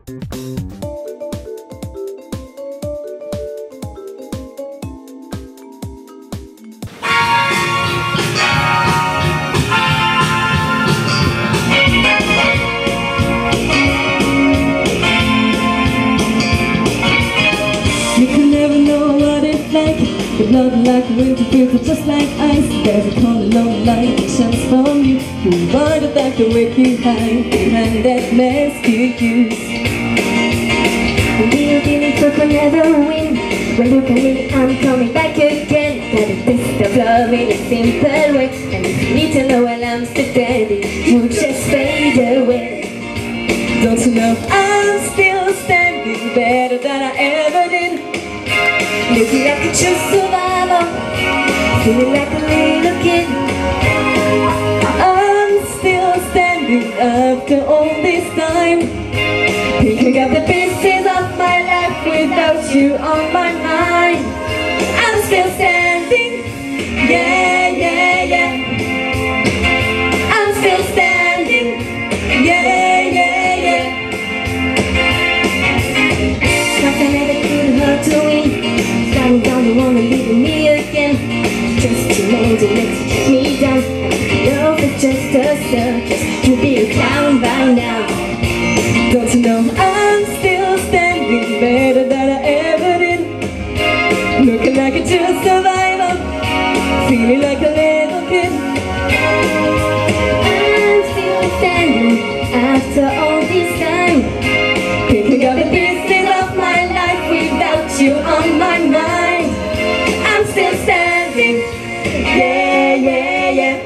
Your blood like winter feels just like ice. There's a cold lonely light that shines from you. You are the dark to wake you hide behind that mask you use. We'll be in for never win. When you come in, I'm coming back again. Got a taste of love in a simple way. And if you need to know while I'm still standing, you just fade away. Don't you know I'm still standing better than I ever did? Looking like a true survivor, feeling like a little kid. I'm still standing after all this time, picking up the pieces of my life without you on my mind. I'm still standing, yeah, yeah, yeah. I'm still standing, yeah, yeah, yeah. Nothing ever could hurt to win. Down, don't wanna leave me again. Just too late to let me down. I know it's just a circus. You'll be a clown by now. Don't you know I'm still standing better than I ever did? Looking like a true survivor, feeling like a little kid. I'm still standing after all this time, picking up the pieces of my life without you on my mind. I'm still standing, yeah, yeah, yeah.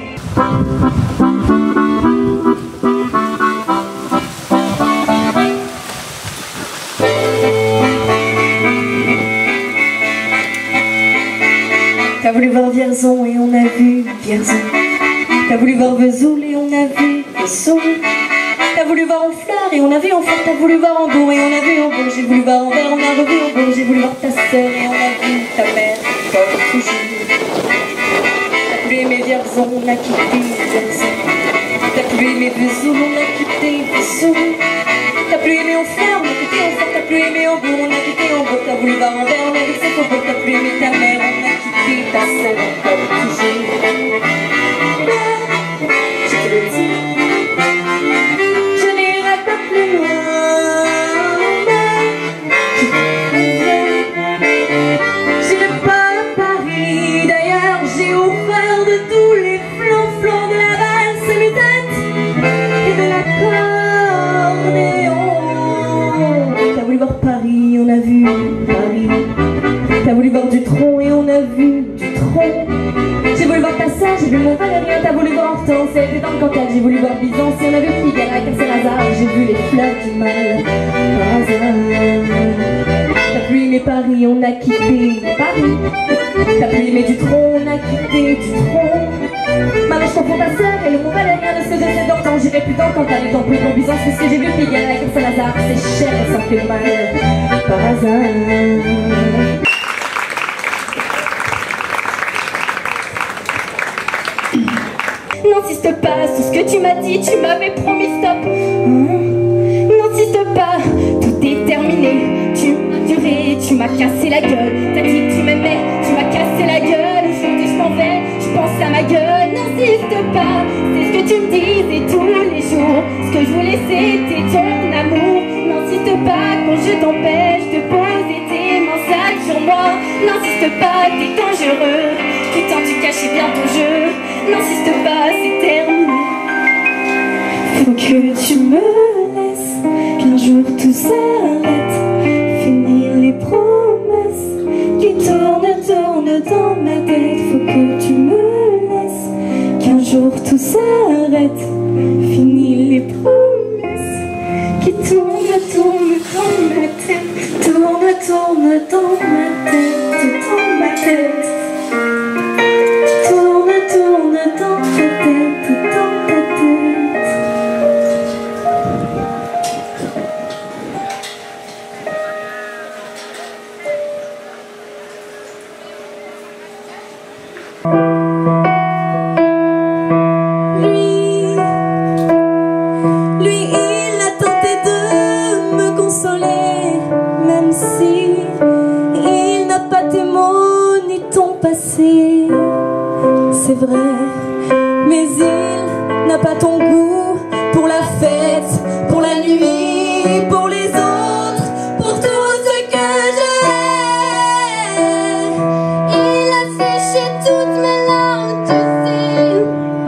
T'as voulu voir Vierzon et on a vu Vierzon. T'as voulu voir Vesoul et on a vu Vesoul. T'as voulu voir Honfleur et on a vu Honfleur. T'as voulu voir Hambourg et on a vu Hambourg. J'ai voulu voir Anvers, on a revu Hambourg. J'ai voulu voir ta sœur et on a vu ta mère, comme toujours. T'as voulu aimer Vierzon, on a quitté Vierzon. T'as voulu aimer Vesoul, on a quitté Vesoul. T'as voulu aimer Honfleur, on a quitté Honfleur. T'as voulu aimer Hambourg, on a quitté Hambourg. T'as voulu voir Anvers, on a vu ses faubourgs. T'as voulu aimer ta mère, on a quitté ta sœur, comme toujours. Je te le dis, je n'irai pas plus loin. J'irai pas à Paris, d'ailleurs j'ai offert de tous les flancs de la valse mutante et de l'accordéon. T'as voulu voir Paris, on a vu Paris. T'as voulu voir Dutronc et on a vu Dutronc. J'ai voulu voir ta sœur, j'ai vu mon Valérien. T'as voulu voir Hortense, elle était dans le Cantal. J'ai voulu voir Byzance et on a vu Figaro et Saint-Lazare. J'ai vu les fleurs du mal par hasard. T'as pu aimer Paris, on a quitté Paris. T'as pu aimer Dutronc, on a quitté Dutronc. Maintenant je confonds ta sœur et le mot Valérien de ce que je sais d'Hortense. J'irai plus dans le Cantal et tant plus pour Byzance, parce que j'ai vu Figaro et Saint-Lazare. C'est cher et ça fait mal par hasard. N'insiste pas sur ce que tu m'as dit, tu m'avais promis stop. N'insiste pas, tout est terminé. Tu m'as duré, tu m'as cassé la gueule. T'as dit que tu m'aimais, tu m'as cassé la gueule. Aujourd'hui je m'en vais, je pense à ma gueule. N'insiste pas, c'est ce que tu me disais tous les jours. Ce que je voulais c'était ton amour. N'insiste pas quand je t'empêche de poser tes mains sales sur moi. N'insiste pas, t'es dangereux. Putain tu cachais bien ton jeu. N'insiste pas, c'est terminé. Faut que tu me laisses, qu'un jour tout s'arrête. Finir les promesses qui tournent dans ma tête. Faut que tu me laisses, qu'un jour tout s'arrête. Finir les promesses qui tournent dans ma tête. Tourne dans ma tête, dans ma tête. Tourne dans ta tête, dans ta tête. Lui, il a tenté de me consoler. c'est vrai, mais il n'a pas ton goût pour la fête, pour la nuit, pour les autres, pour tout ce que j'ai. Il a séché toutes mes larmes, tu sais.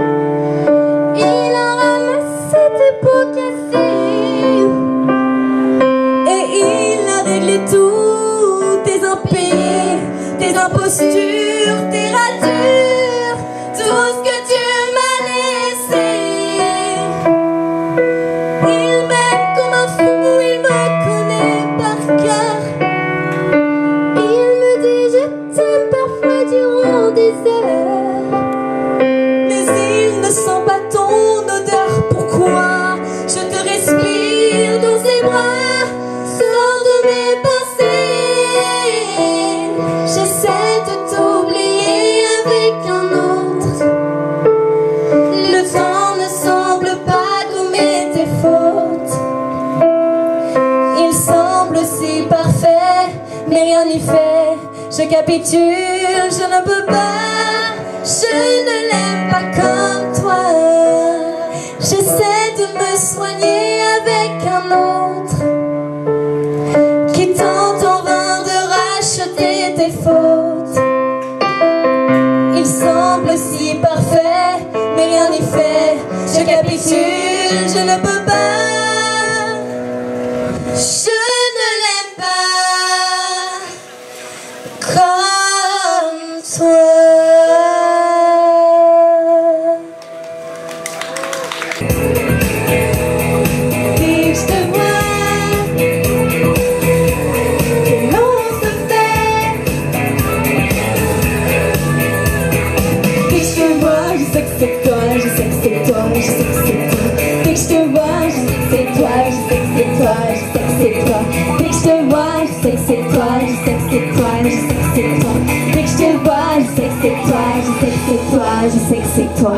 Il a ramassé tes pots cassés. Et il a réglé tous tes impayés, tes impostures, tes ratures, tout ce que tu m'as laissé. Il m'aime comme un fou, il me connaît par cœur. Il me dit je t'aime parfois durant des heures. Mais il ne sent pas ton odeur. Pourquoi je te respire dans ses bras? Sors de mes pensées. J'essaie de t'oublier avec un autre. Le temps ne semble pas gommer tes fautes. Il semble si parfait, mais rien n'y fait. Je capitule, je ne peux pas. Je ne l'aime pas comme toi. J'essaie de me soigner avec un autre qui tente en vain de racheter tes fautes. Il semble si parfait, mais rien n'y fait. Je capitule, je ne peux pas. Je ne l'aime pas comme toi. Dès que je te vois, que l'on se fait. Dès que je te vois, je sais que c'est toi, je sais que c'est toi, je sais que c'est toi. Dès que je te vois, je sais que c'est toi, je sais que c'est toi, je sais que c'est toi. Dès que je te vois, je sais que c'est toi, je sais que c'est toi, je sais que c'est toi. Dès que je te vois, je sais que c'est toi, je sais que c'est toi, je sais que c'est toi.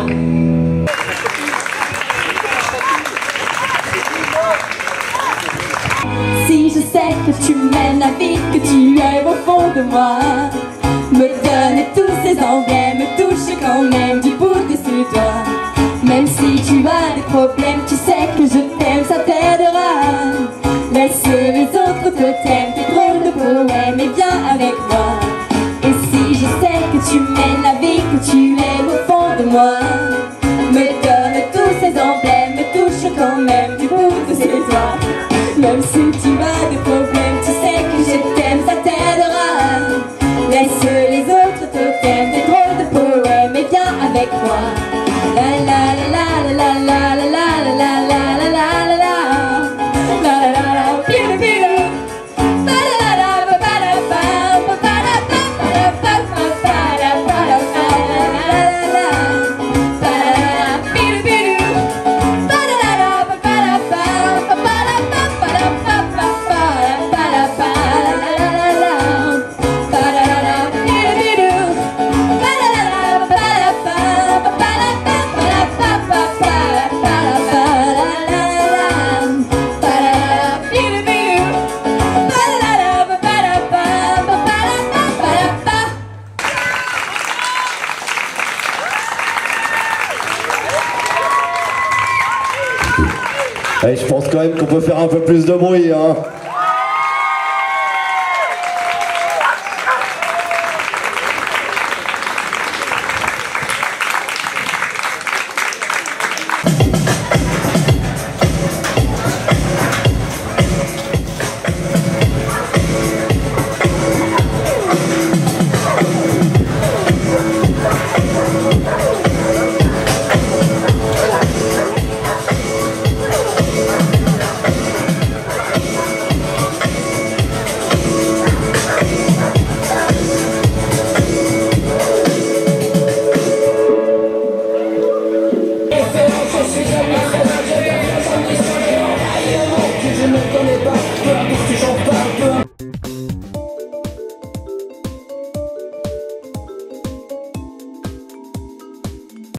Si je sais que tu mènes la vie que tu aimes au fond de moi, me donne tous ces emblèmes, me touche quand même du bout de ses doigts. Même si tu as des problèmes, tu sais que je t'aime, ça t'aidera. Laisse les autres te t'aiment, tes drôles de poèmes, et viens avec moi. Et si je sais que tu mènes la vie que tu aimes au fond de moi, me donne tous ces emblèmes, me touche quand même du bout de ses doigts. Même si tu as des problèmes, tu sais que je t'aime, ça t'aidera. Laisse les autres te t'aiment, tes drôles de poèmes, et viens avec moi. La la la la la la la la la la la la la la. La la la la, bilu bilu. Ba la la la, ba ba la ba, ba ba la ba, ba la ba, ba ba la ba la ba, la la la la. Ba la la la, bilu bilu. Ba la la la, ba ba la ba, ba ba la ba, ba la ba, ba ba la ba la ba, la la la la. Ba la la la, bilu bilu. Ba la la la, ba ba la ba, ba ba la ba, ba la ba, ba ba la ba la ba, la la la. Ba la la la, bilu bilu. Ba la la la, ba ba la ba, ba ba la ba, ba la ba. Et je pense quand même qu'on peut faire un peu plus de bruit, hein.